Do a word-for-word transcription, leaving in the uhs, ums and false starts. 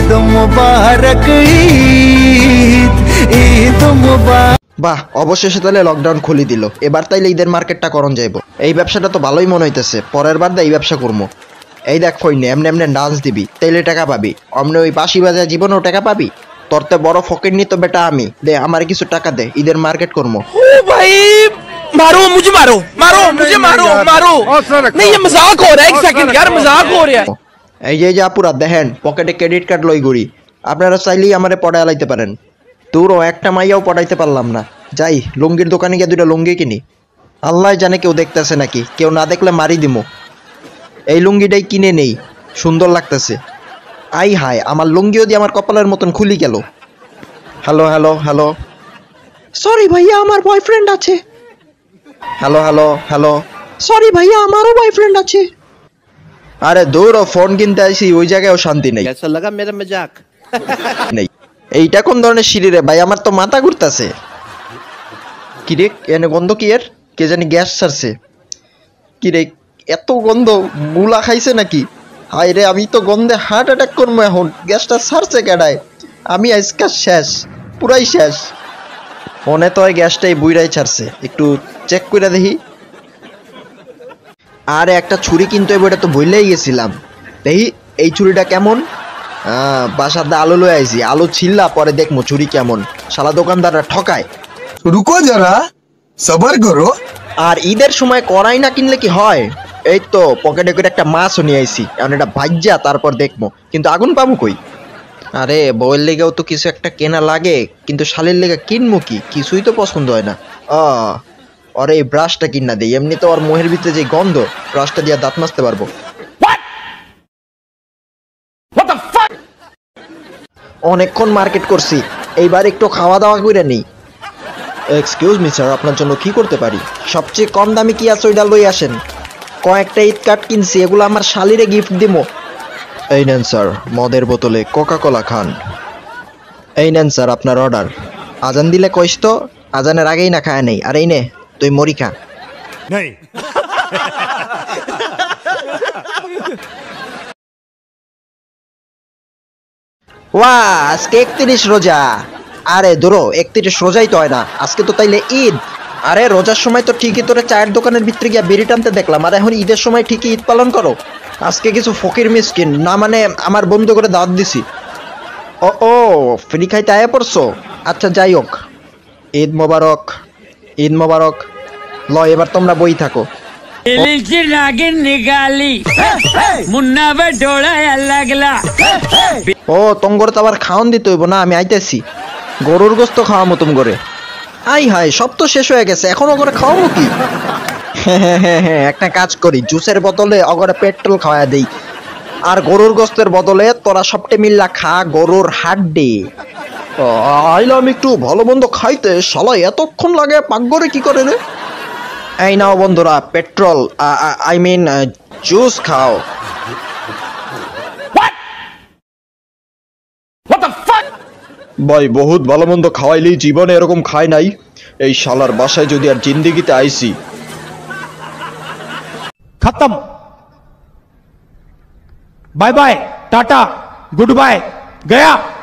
ঈদ মুবারক ঈদ ঈদ মুবারক। বাহ, অবশেষে তাহলে লকডাউন খুলি দিল। এবার তাইলে ঈদের মার্কেটটা করন যাইব। এই ব্যবসাটা তো ভালোই মনে হইতেছে, পরের বার দা এই ব্যবসা করবো। এই দেখ ফইনে এমনি এমনি ডান্স দিবি, তাইলে টাকা পাবি। অমনি ওই বাঁশি বাজায় জীবনেও টাকা পাবি। তোর তো বড় ফকির নি তো বেটা আমি, দে আমার কিছু টাকা দে, ঈদের মার্কেট করবো। ओ भाई मारो मुझे, मारो मारो मुझे, मारो मारो नहीं, ये मजाक हो रहा है। एक सेकंड यार, मजाक हो रहा है। এই যে যে আপুরা দেখেন, পকেটে ক্রেডিট কার্ড লই ঘুরি। আপনারা চাইলেই আমারে পড়ায় লাইতে পারেন। তোরও একটা মাইয়াও পড়াইতে পারলাম না। যাই লুঙ্গির দোকানে গিয়ে দুইটা লুঙ্গি কিনি। আল্লাহ জানে কেউ দেখতেছে নাকি, কেউ না দেখলে মারি দিমো। এই লুঙ্গিটাই কিনে নেই, সুন্দর লাগতেছে। আই হায়, আমার লুঙ্গিও দিয়ে আমার কপালের মতন খুলি গেল। হ্যালো হ্যালো হ্যালো, সরি ভাইয়া আমার বয়ফ্রেন্ড আছে। হ্যালো হ্যালো হ্যালো, সরি ভাইয়া আমারও বয়ফ্রেন্ড আছে। আরে দূর, ফোন কিনতে আইসি, ওই জায়গায়ও শান্তি নেই। कैसा लगा मेरा मजाक? নেই। এইটা কোন ধরনের সিঁড়ি রে ভাই, আমার তো মাথা ঘুরতেছে। কিরে এনে গন্ধ কি এর? কে জানি গ্যাস ছাড়ছে। কিরে এত গন্ধ, মুলা খাইছে নাকি? হায় রে, আমি তো গন্ধে হার্ট অ্যাটাক করবো এখন। গ্যাসটা ছাড়ছে কেডায়? আমি আজকে শেষ, পুরাই শেষ। মনে তো হয় গ্যাসটাই বুইরাই ছাড়ছে, একটু চেক করে দেখি। আর একটা ছুরি কিন্তু এটা তো বইলেই গেছিলাম। দেখি এই ছুরিটা কেমন। হ্যাঁ, বাসার দা আলু লয়ে আইছি, আলু ছিল্লা পরে দেখবো ছুরি কেমন। শালা দোকানদাররা ঠকায়। রুকো যারা, সবার করো। আর ঈদের সময় কড়াই না কিনলে কি হয়? এই তো পকেটে করে একটা মাছও নিয়ে আইছি, এখন এটা ভাজ্যা তারপর দেখবো। কিন্তু আগুন পাবো কই? আরে বউয়ের লেগেও তো কিছু একটা কেনা লাগে, কিন্তু শালের লেগে কিনবো কি? কিছুই তো পছন্দ হয় না। আ আরে এই ব্রাশটা কিনা দেই, এমনি তো আর মোহের ভিতরে যে গন্ধ, ব্রাশটা দিয়ে দাঁত মাজতে পারবো। অনেকক্ষণ মার্কেট করছি, এইবার একটু খাওয়া দাওয়া করে নিই। এক্সকিউজ মি স্যার, আপনার জন্য কি করতে পারি? সবচেয়ে কম দামি কি আছে ওইটা লই আসেন। কয়েকটা ঈদ কার্ড কিনছি, এগুলো আমার শালিরে গিফট দিমো। এই নেন স্যার, মদের বোতলে কোকা কোলা খান। এই নেন স্যার আপনার অর্ডার। আজান দিলে কইস তো, আজানের আগেই না খায় নেই। আর এই নে তুই মরি খা। नहीं ওয়া আজকে একত্রিশ রোজা। আরে ধরো একত্রিশ রোজাই তো হয় না, আজকে তো তাইলে ঈদ। আরে রোজার সময় তো ঠিকই তোরা চায়ের দোকানের ভিতরে গিয়ে বিড়ি টানতে দেখলাম, আর এখন ঈদের সময় ঠিকই ঈদ পালন করো। আজকে কিছু ফকির মিসকিন না, মানে আমার বন্ধু করে দাওয়াত দিছি। ও ও ফ্রি খাইতে আয়া পড়ছো? আচ্ছা যাই হোক, ঈদ মোবারক, ঈদ মোবারক। ল এবার তোমরা বই থাকো। ও তঙ্গর তো আবার খাওয়ান দিতে হইব না, আমি আইতেছি। গরুর গোস্ত খাওয়ামো তুম করে। আই হাই, সব তো শেষ হয়ে গেছে, এখনো করে খাওয়াবো কি? হ্যাঁ হ্যাঁ হ্যাঁ হ্যাঁ, একটা কাজ করি, জুসের বদলে অগরে পেট্রোল খাওয়া দেই। আর গরুর গোস্তের বদলে তোরা সবটে মিল্লা খা গরুর হাড্ডি। আইলাম একটু ভালো মন্দ খাইতে, শালা এতক্ষণ লাগে পাকঘরে কি করে রে? এই নাও বন্ধুরা পেট্রোল, আই মিন জুস খাও। ভাই বহুত ভালো মন্দ খাওয়াইলি, জীবনে এরকম খাই নাই। এই শালার বাসায় যদি আর জিন্দিগিতে আইসি। खत्म, bye bye, tata, good bye, गया।